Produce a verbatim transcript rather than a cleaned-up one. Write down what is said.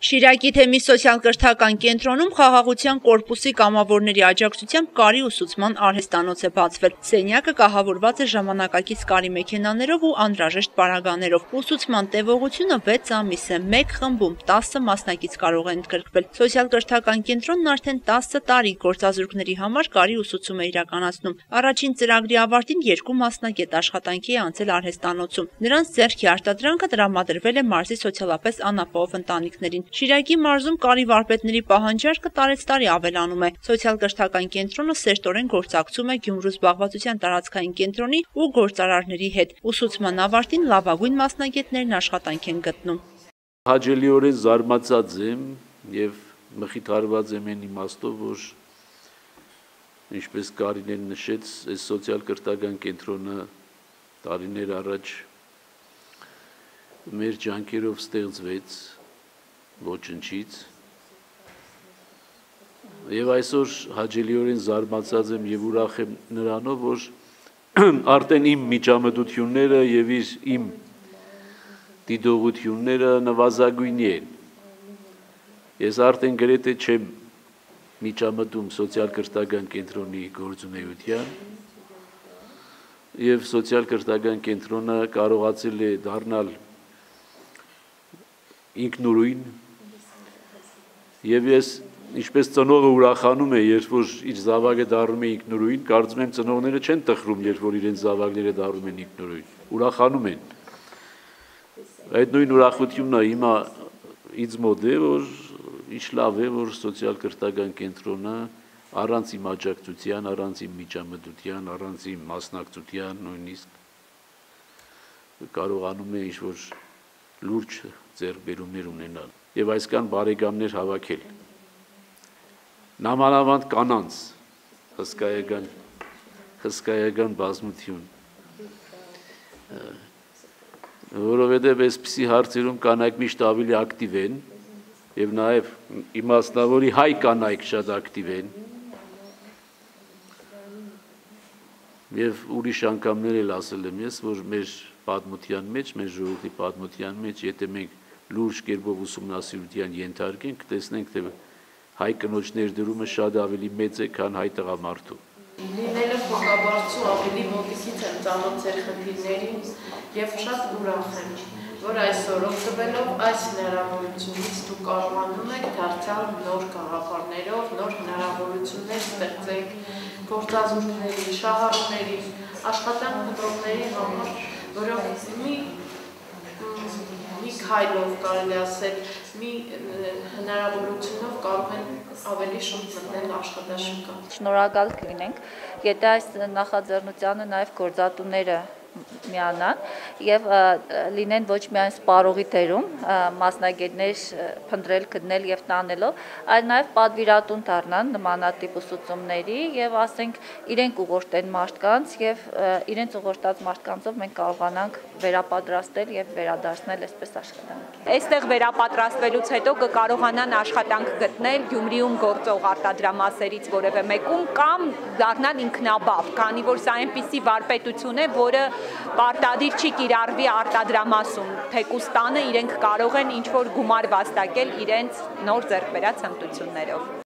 Շիրակի թեմի սոցիալ-կրթական կենտրոնում խաղաղության կորպուսի կամավորների աջակցությամբ կարի ուսուցման արհեստանոց է բացվել։ Սենյակը կահավորված է ժամանակակից կարի մեքենաներով ու անհրաժեշտ պարագաներով։ Ուսուցման տևողությունը վեց ամիս է, մեկ խմբում տասը մասնակից կարող է ընդգրկվել։ Սոցիալ-կրթական կենտրոնն արդեն տասը տարի գործազուրկների համար կարի ուսուցում է իրականացնում։ Առաջին ծրագրի ավարտին երկու մասնագետ աշխատանքի է անցել արհեստանոցում։ Նրանց ձեռքի արտադրանքը տրամադրվել է մարզի սոցիալապես անապահով ընտանիքներին։ Շիրակի մարզում կարի վարպետների պահանջարկը տարեցտարի ավելանում է։ Սոցիալ-կրթական կենտրոնը սերտորեն գործակցում է Գյումրու զբաղվածության տարածքային կենտրոնի ու գործարարների հետ։ Ուսուցման ավարտին լավագույն մասնագետներն աշխատանք են գտնում։ Հաճելիորեն զարմացած եմ եւ մխիթարված եմ այն իմաստով, որ ինչպես Կարինեն նշեց, այս սոցիալ-կրթական կենտրոնը տարիներ առաջ մեր ջանքերով ստեղծվեց ոչնչից եւ այսօր հաճելիորեն զարմացած եմ եւ ուրախ եմ նրանով, որ արդեն իմ միջամտությունները եւ իմ դիտողությունները նվազագույնի են։ Ես արդեն գրեթե չեմ միջամտում սոցիալ-կրթական կենտրոնի գործունեության եւ սոցիալ-կրթական կենտրոնը կարողացել է դառնալ ինքնուրույն եւ ես ինչպես ծնողը ուրախանում է, երբ որ իր զավակը դառնում է ինքնուրույն, կարծում եմ ծնողները չեն տխրում, երբ որ իրենց զավակները դառնում են ինքնուրույն, ուրախանում են։ Այդ նույն ուրախությունն է հիմա ինձ մոտ է, որ ինչ լավ է, որ սոցիալ-կրթական կենտրոնը առանց իմ աջակցության, առանց իմ միջամտության, առանց իմ մասնակցության նույնիսկ կարողանում է ինչ-որ լուրջ ձեռքբերումներ ունենալ եւ այսքան բարեկամներ հավաքել։ Նամանավանդ կանանց հսկայական հսկայական բազմություն, որովհետեւ այսպիսի հարցերում կանայք միշտ ավելի ակտիվ են եւ նաեւ իմաստնավորի հայ կանայք շատ ակտիվ են եւ ուրիշ անգամներ էլ ասել եմ ես, որ մեր պատմության մեջ, մեր ժողովրդի պատմության մեջ, եթե մենք լուրջ կերպով ուսումնասիրության ենթարկենք, տեսնենք, թե հայ կնոջ ներդրումը շատ ավելի մեծ է, քան հայ տղամարդու։ Լինելով փոխաբարձու ավելի մոտիկից եմ ծանոթ ձեր խնդիրներին եւ շատ ուրախ եմ, որ այսօր օգտվելով այս հնարավորությունից դուք կարողանում եք դարձյալ նոր գաղափարներով, նոր հնարավորություններ ստեղծել գործազուրկների, շահառուների, աշխատանք փնտրողների համար, որոնք մի մի քայլով կարելի ասել, մի հնարավորությունով կարող են ավելի շուտ մտնել աշխատաշուկա։ Շնորհակալ կլինենք, եթե այս նախաձեռնությանը նաև գործատուները միանան եւ լինեն ոչ միայն սպառողի դերում մասնագետներ փնտրել, գտնել եւ տանելով, այլ նաեւ պատվիրատուն դառնան նմանատիպ ուսուցումների եւ ասենք իրենք ուղղորդեն մարդկանց եւ իրենց ուղղորդած մարդկանցով մենք կարողանանք վերապատրաստել եւ վերադարձնել այսպես աշխատանքի։ Այստեղ վերապատրաստվելուց հետո կկարողանան աշխատանք գտնել Գյումրիում գործող արտադրամասերից որևէ մեկում կամ դառնալ ինքնաբավ, քանի որ սա այնպիսի վարպետություն է, որը պարտադիր չի կիրառվի արտադրամասում, թեկուզ տանը իրենք կարող են ինչ-որ գումար վաստակել իրենց նոր ձեռք բերած հմտություններով։